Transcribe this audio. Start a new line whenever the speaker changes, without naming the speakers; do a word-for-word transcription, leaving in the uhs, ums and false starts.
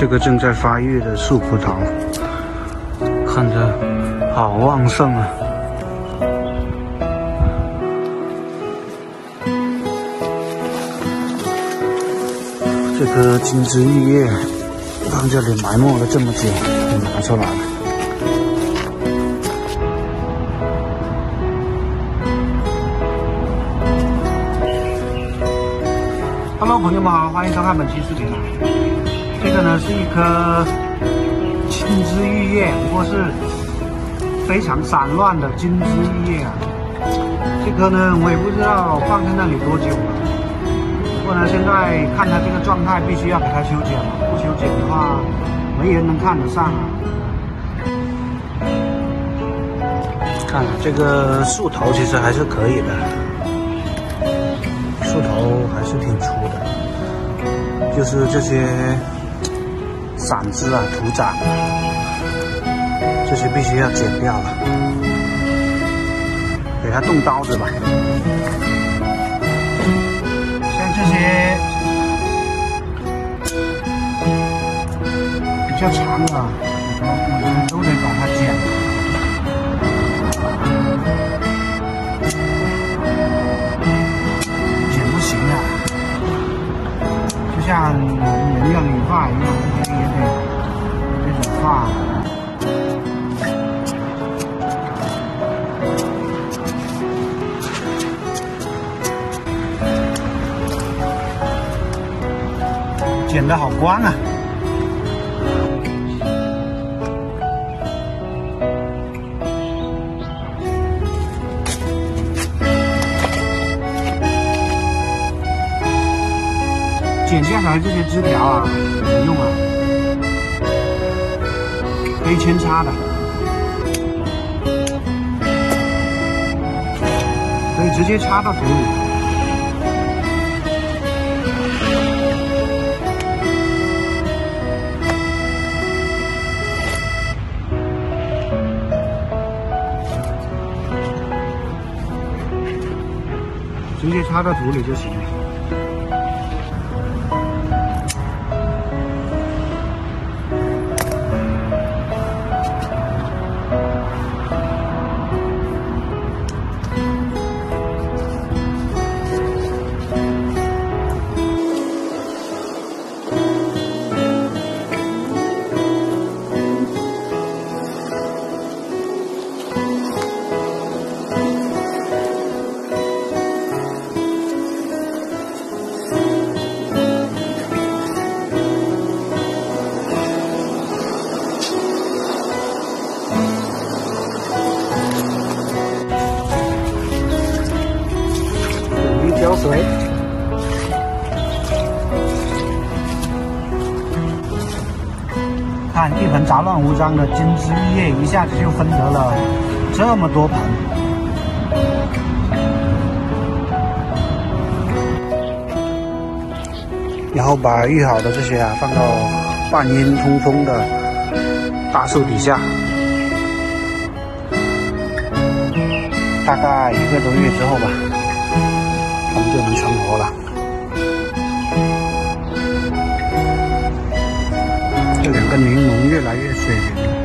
这个正在发育的树葡萄，看着好旺盛啊！这棵金枝玉叶放这里埋没了这么久，就拿出来了。Hello， 朋友们好，欢迎收看本期视频啊。这个呢是一颗金枝玉叶，不过是非常散乱的金枝玉叶啊。这颗呢我也不知道放在那里多久了。不过呢，现在看它这个状态，必须要给它修剪了，不修剪的话，没人能看得上啊。看这个树头其实还是可以的，树头还是挺粗的，就是这些散枝啊、土长，这些必须要剪掉了，给它动刀子吧。这些比较长的，我们都得把它剪了。剪不行啊，就像人要理发一样，也得这种发。剪得好光啊！剪下来这些枝条啊，怎么用啊？可以扦插的，可以直接插到土里。直接插到土里就行了。浇水，看一盆杂乱无章的金枝玉叶，一下子就分得了这么多盆。然后把育好的这些啊放到半阴通风的大树底下，大概一个多月之后吧。它们就能成活了。这两个柠檬越来越水灵。